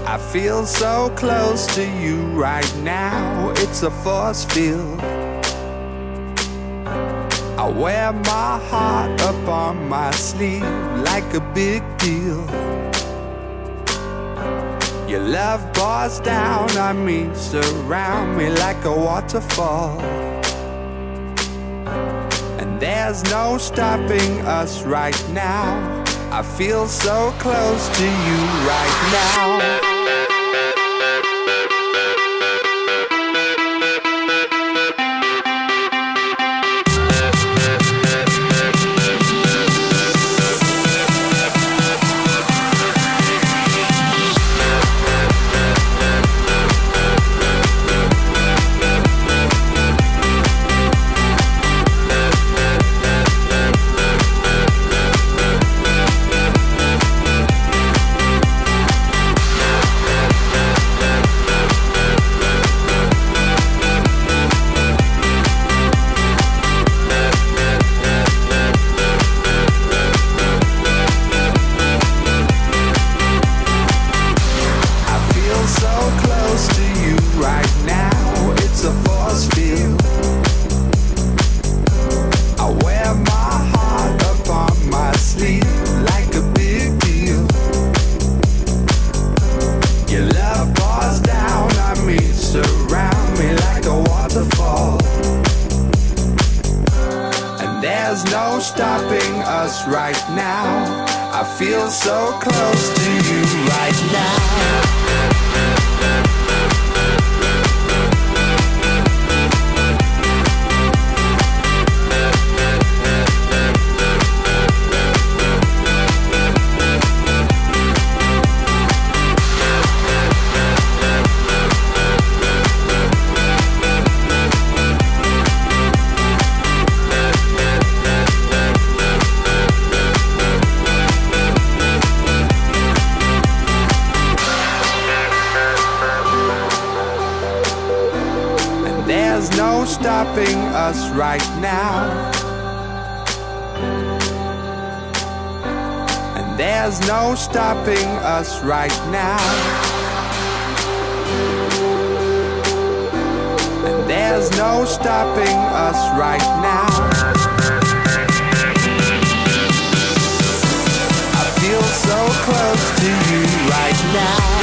I feel so close to you right now, it's a force field. I wear my heart up on my sleeve like a big deal. Your love pours down on me, surround me like a waterfall. And there's no stopping us right now. I feel so close to you right now. There's no stopping us right now. I feel so close to you right now. There's no stopping us right now. And there's no stopping us right now. And there's no stopping us right now. I feel so close to you right now.